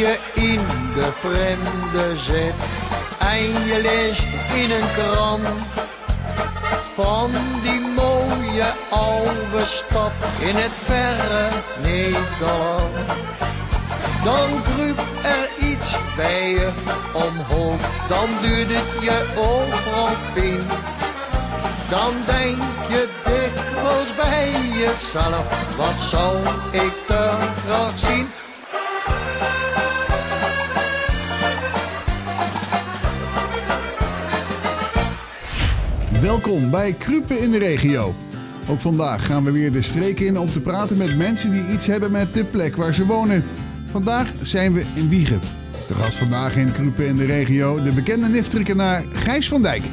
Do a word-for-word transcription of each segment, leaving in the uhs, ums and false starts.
je in de vreemde zit en je leest in een krant van die mooie oude stad in het verre Nederland. Dan kruip er iets bij je omhoog, dan duurt het je overal pijn. Dan denk je dikwijls bij jezelf, wat zou ik er graag zien? Welkom bij Krupen in de regio. Ook vandaag gaan we weer de streek in om te praten met mensen die iets hebben met de plek waar ze wonen. Vandaag zijn we in Wijchen. De gast vandaag in Krupen in de regio, de bekende Niftrikenaar Gijs van Dijk.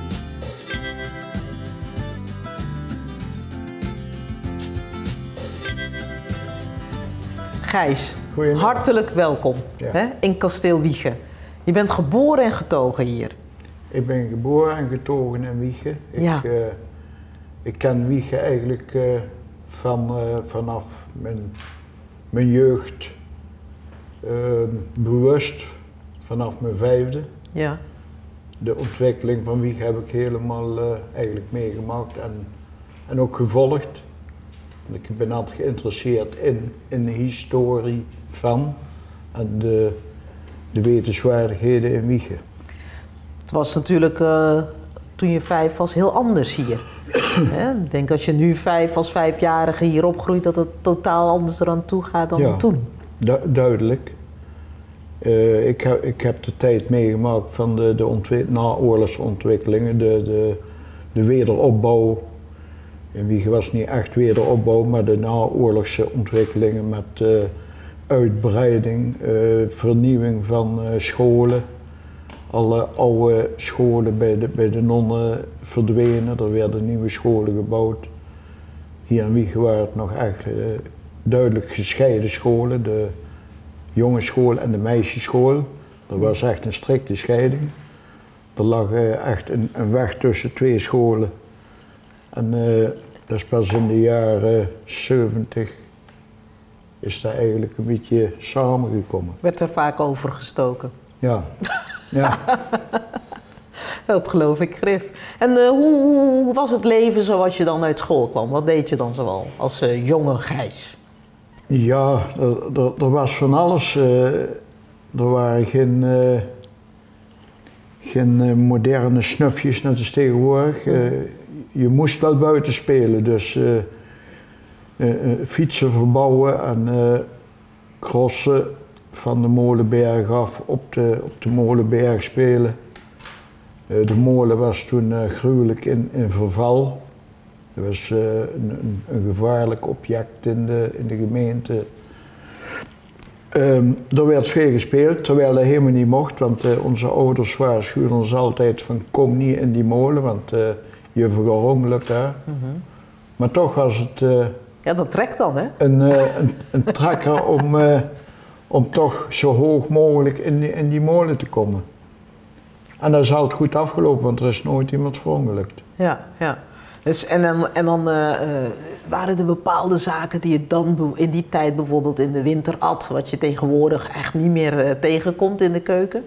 Gijs, hartelijk welkom ja. hè, in Kasteel Wijchen. Je bent geboren en getogen hier. Ik ben geboren en getogen in Wijchen. Ja. Ik, uh, ik ken Wijchen eigenlijk uh, van, uh, vanaf mijn, mijn jeugd uh, bewust, vanaf mijn vijfde. Ja. De ontwikkeling van Wijchen heb ik helemaal uh, eigenlijk meegemaakt en, en ook gevolgd. Ik ben altijd geïnteresseerd in, in de historie van en de, de wetenswaardigheden in Wijchen. Het was natuurlijk uh, toen je vijf was heel anders hier. Ik denk als je nu vijf als vijfjarige hier opgroeit dat het totaal anders eraan toe gaat dan ja, toen. Du duidelijk. Uh, ik, heb, ik heb de tijd meegemaakt van de, de naoorlogsontwikkelingen, de, de, de wederopbouw. In Wijchen was niet echt wederopbouw, maar de naoorlogse ontwikkelingen met uh, uitbreiding, uh, vernieuwing van uh, scholen. Alle oude scholen bij de, bij de nonnen verdwenen, er werden nieuwe scholen gebouwd. Hier in Wijchen waren het nog echt uh, duidelijk gescheiden scholen, de jongensschool en de meisjesschool. Er was echt een strikte scheiding. Er lag uh, echt een, een weg tussen twee scholen. En uh, dat is pas in de jaren zeventig is dat eigenlijk een beetje samengekomen. Werd er vaak overgestoken? Ja. Ja. Dat geloof ik grif. En uh, hoe, hoe was het leven zoals je dan uit school kwam? Wat deed je dan zoal als uh, jonge Gijs? Ja, er, er, er was van alles. Uh, er waren geen, uh, geen uh, moderne snufjes net als tegenwoordig. Uh, je moest wel buiten spelen, dus uh, uh, uh, fietsen verbouwen en uh, crossen. Van de Molenberg af op de, op de Molenberg spelen. Uh, de molen was toen uh, gruwelijk in, in verval. Dat was uh, een, een, een gevaarlijk object in de, in de gemeente. Um, er werd veel gespeeld, terwijl dat helemaal niet mocht, want uh, onze ouders waarschuwden ons altijd van kom niet in die molen, want uh, je verongelukt daar. Mm-hmm. Maar toch was het uh, ja, dat trekt dan, hè? Een, uh, een, een trekker om... Uh, om toch zo hoog mogelijk in die, in die molen te komen. En dan is het goed afgelopen, want er is nooit iemand verongelukt. Ja, ja. Dus, en dan, en dan uh, uh, waren er bepaalde zaken die je dan in die tijd bijvoorbeeld in de winter at, wat je tegenwoordig echt niet meer uh, tegenkomt in de keuken?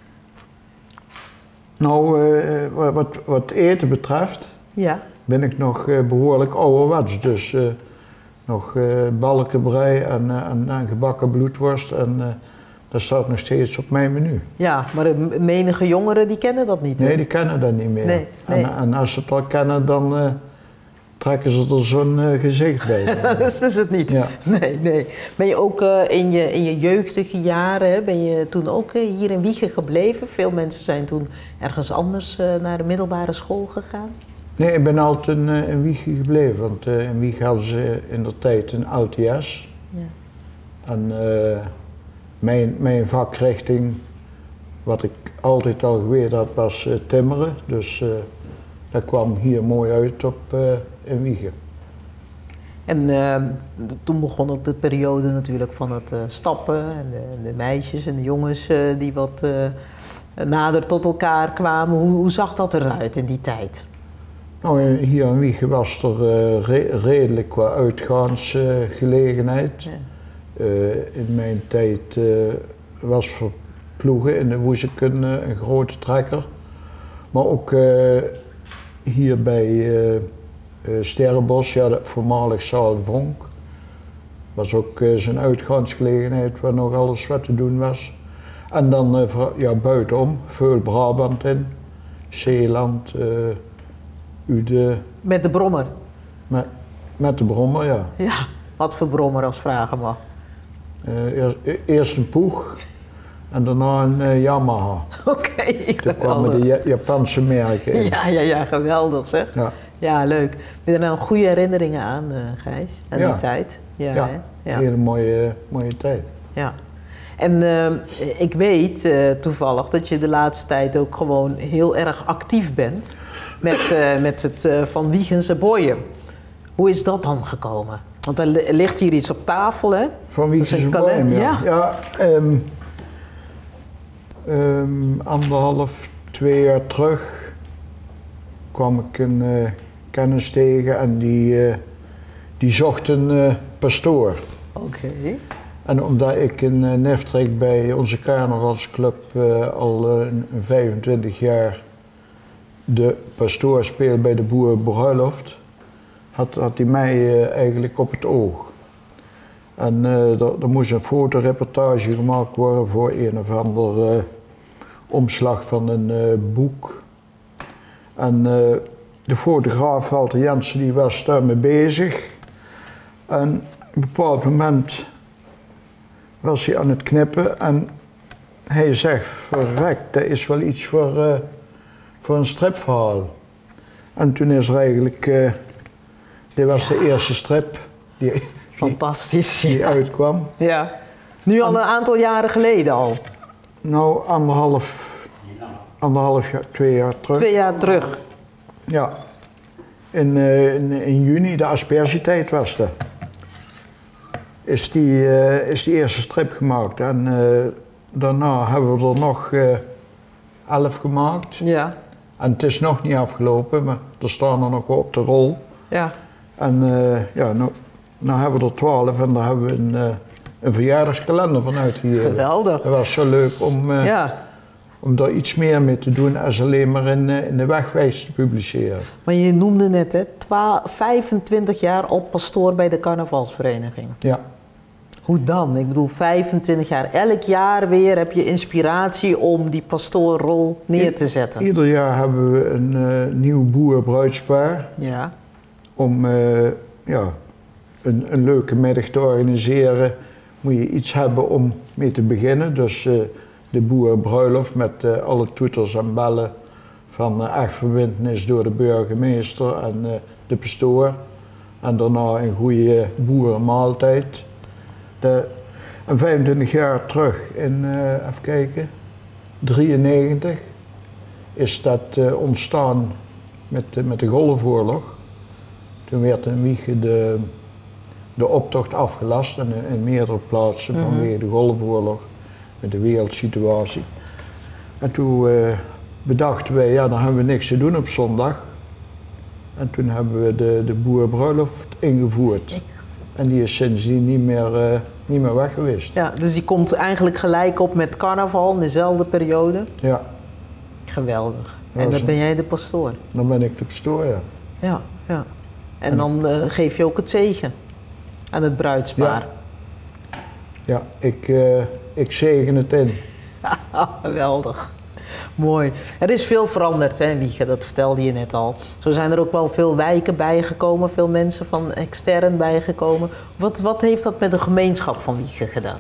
Nou, uh, wat, wat eten betreft, ja. ben ik nog uh, behoorlijk ouderwets. Dus uh, nog uh, balkenbrei en, uh, en, en gebakken bloedworst en uh, dat staat nog steeds op mijn menu. Ja, maar de menige jongeren die kennen dat niet, hè? Nee, die kennen dat niet meer. Nee, nee. En, en als ze het al kennen, dan uh, trekken ze er zo'n uh, gezicht bij. Dat is het niet. Ja. Nee, nee. Ben je ook uh, in, je, in je jeugdige jaren, hè, ben je toen ook uh, hier in Wijchen gebleven? Veel mensen zijn toen ergens anders uh, naar de middelbare school gegaan. Nee, ik ben altijd in, uh, in Wijchen gebleven, want uh, in Wijchen hadden ze in de tijd een L T S. Ja. En uh, mijn, mijn vakrichting, wat ik altijd al geweten had, was uh, timmeren. Dus uh, dat kwam hier mooi uit op uh, in Wijchen. En uh, toen begon ook de periode natuurlijk van het uh, stappen en de, de meisjes en de jongens uh, die wat uh, nader tot elkaar kwamen. Hoe, hoe zag dat eruit in die tijd? Nou, hier in Wijchen was er uh, re redelijk qua uitgaansgelegenheid. Uh, ja. uh, in mijn tijd uh, was voor ploegen in de Woezekum een grote trekker. Maar ook uh, hier bij uh, uh, Sterrenbos, ja, de voormalig Zaal Vonk, was ook uh, zijn uitgaansgelegenheid waar nog alles wat te doen was. En dan uh, ja, buitenom, veel Brabant in, Zeeland, uh, Ude. Met de brommer? Met, met de brommer, ja. Ja, wat voor brommer als vragen mag? Uh, eerst, eerst een Poeg en daarna een uh, Yamaha. Oké, okay, Toen kwamen de ja Japanse merken in. Ja, ja, ja, geweldig zeg. Ja, ja leuk. Heb je er nou goede herinneringen aan, uh, Gijs, aan ja. die tijd? Ja, ja. ja. Een hele mooie, mooie tijd. Ja. En uh, ik weet uh, toevallig dat je de laatste tijd ook gewoon heel erg actief bent met, uh, met het uh, Van Wiegense Boyen. Hoe is dat dan gekomen? Want er ligt hier iets op tafel, hè? Van Wiegense Boyen, ja. Ja, ja um, um, anderhalf, twee jaar terug kwam ik een uh, kennis tegen en die, uh, die zocht een uh, pastoor. Oké. Okay. En omdat ik in uh, Neftrik bij onze carnavalsclub uh, al uh, vijfentwintig jaar de pastoor speel bij de boerenbruiloft, had, had hij mij uh, eigenlijk op het oog. En uh, er, er moest een fotoreportage gemaakt worden voor een of ander uh, omslag van een uh, boek. En uh, de fotograaf Walter Jensen die was daarmee bezig. En op een bepaald moment was hij aan het knippen en hij zegt, verrek, dat is wel iets voor, uh, voor een stripverhaal. En toen is er eigenlijk, uh, dit was de eerste strip die, Fantastisch, die, die ja. uitkwam. Ja. Nu al een aantal jaren geleden al? Nou, anderhalf, anderhalf jaar, twee jaar terug. Twee jaar terug? Ja. In, uh, in, in juni, de aspergetijd was dat. Is die, uh, is die eerste strip gemaakt en uh, daarna hebben we er nog uh, elf gemaakt. Ja. En het is nog niet afgelopen, maar er staan er nog op de rol. Ja. En uh, ja, nou, nou hebben we er twaalf en daar hebben we een, uh, een verjaardagskalender van uitgegeven. Geweldig. Het was zo leuk om, uh, ja. om daar iets meer mee te doen als alleen maar in, uh, in de wegwijs te publiceren. Maar je noemde net, hè, vijfentwintig jaar al pastoor bij de carnavalsvereniging. Ja. Hoe dan? Ik bedoel, vijfentwintig jaar. Elk jaar weer heb je inspiratie om die pastoorrol neer te zetten. Ieder jaar hebben we een uh, nieuw boerenbruidspaar. Ja. Om uh, ja, een, een leuke middag te organiseren moet je iets hebben om mee te beginnen. Dus uh, de boerenbruiloft met uh, alle toeters en bellen van uh, echtverbintenis door de burgemeester en uh, de pastoor. En daarna een goede boerenmaaltijd. De, en vijfentwintig jaar terug, in, uh, even kijken, drieënnegentig, is dat uh, ontstaan met, uh, met de Golfoorlog. Toen werd in Wijchen de, de optocht afgelast in, in meerdere plaatsen mm-hmm. vanwege de Golfoorlog, met de wereldsituatie. En toen uh, bedachten wij, ja, dan hebben we niks te doen op zondag. En toen hebben we de, de boerenbruiloft ingevoerd. En die is sindsdien niet meer, uh, niet meer weg geweest. Ja, dus die komt eigenlijk gelijk op met carnaval in dezelfde periode? Ja. Geweldig. Ja, en dan zo. ben jij de pastoor? Dan ben ik de pastoor, ja. Ja, ja. En dan uh, geef je ook het zegen aan het bruidspaar? Ja, ja ik, uh, ik zegen het in. Geweldig. Mooi. Er is veel veranderd, hè, Wijchen, dat vertelde je net al. Zo zijn er ook wel veel wijken bijgekomen, veel mensen van extern bijgekomen. Wat, wat heeft dat met de gemeenschap van Wijchen gedaan?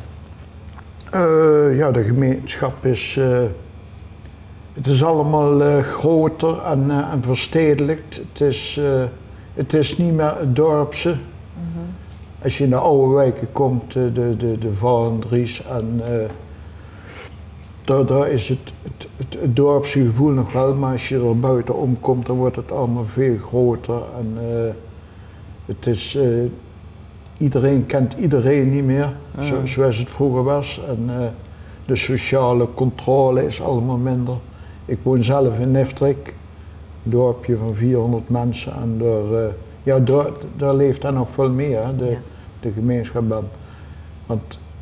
Uh, ja, de gemeenschap is, uh, het is allemaal uh, groter en, uh, en verstedelijkt. Het is, uh, het is niet meer het dorpse. Mm-hmm. Als je in de oude wijken komt, uh, de, de, de Vaandries en... Uh, Daar, daar is het, het, het, het dorpse gevoel nog wel, maar als je er buitenom komt, dan wordt het allemaal veel groter. En uh, het is, uh, iedereen kent iedereen niet meer, mm. zo, zoals het vroeger was. En uh, de sociale controle is allemaal minder. Ik woon zelf in Neftrik, een dorpje van vierhonderd mensen. En daar, uh, ja, daar, daar leeft dan nog veel meer, hè, de, ja. de gemeenschap. Want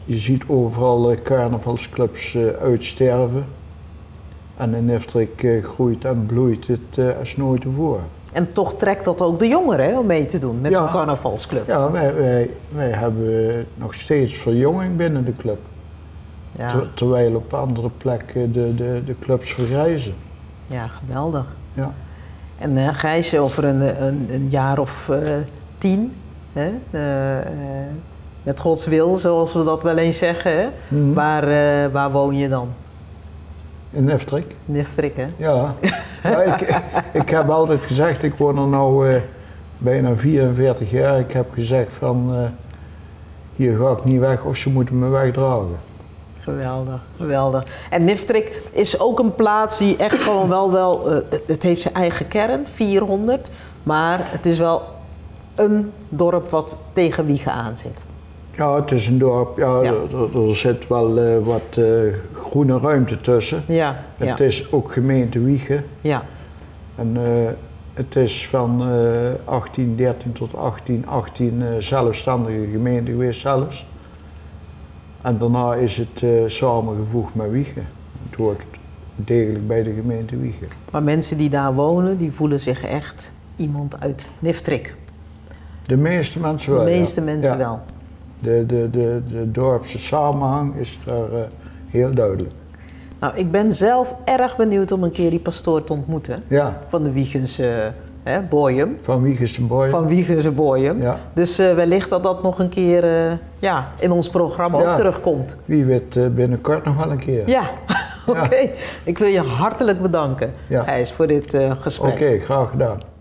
je ziet overal uh, carnavalsclubs uh, uitsterven. En in Niftrik uh, groeit en bloeit het uh, als nooit tevoren. En toch trekt dat ook de jongeren hè, om mee te doen met Ja. zo'n carnavalsclub. Ja, wij, wij, wij hebben nog steeds verjonging binnen de club. Ja, Ter- terwijl op andere plekken de, de, de clubs vergrijzen. ja geweldig. Ja. En uh, Gijs, over een, een, een jaar of uh, tien, hè, uh, uh, met Gods wil, zoals we dat wel eens zeggen, hè? Mhm. Waar, uh, waar woon je dan? In Niftrik? Niftrik, hè? Ja. Ja ik, ik heb altijd gezegd, ik woon er nu uh, bijna vierenveertig jaar. Ik heb gezegd van, uh, hier ga ik niet weg of ze moeten me wegdragen. Geweldig, geweldig. En Niftrik is ook een plaats die echt gewoon wel, wel uh, het heeft zijn eigen kern, vierhonderd. Maar het is wel een dorp wat tegen Wijchen aan zit. Ja, het is een dorp, ja, Ja. Er, er zit wel uh, wat uh, groene ruimte tussen. Ja, Het ja, is ook gemeente Wijchen. ja. En uh, het is van uh, achttien dertien tot achttien achttien uh, zelfstandige gemeente geweest zelfs. En daarna is het uh, samengevoegd met Wijchen. Het hoort degelijk bij de gemeente Wijchen. Maar mensen die daar wonen, die voelen zich echt iemand uit Niftrik. De meeste mensen De wel. meeste ja. mensen Ja. wel. De, de, de, de dorpse samenhang is daar uh, heel duidelijk. Nou, ik ben zelf erg benieuwd om een keer die pastoor te ontmoeten. Ja, Van de Wiechense hè, Boyum. van Wiechense Boy. Van Wiechense Boyum. Ja. Dus uh, wellicht dat dat nog een keer uh, ja, in ons programma Ja. ook terugkomt. Wie weet uh, binnenkort nog wel een keer. Ja, oké. Ja. Ik wil je hartelijk bedanken, Ja. Gijs, voor dit uh, gesprek. Oké, graag gedaan.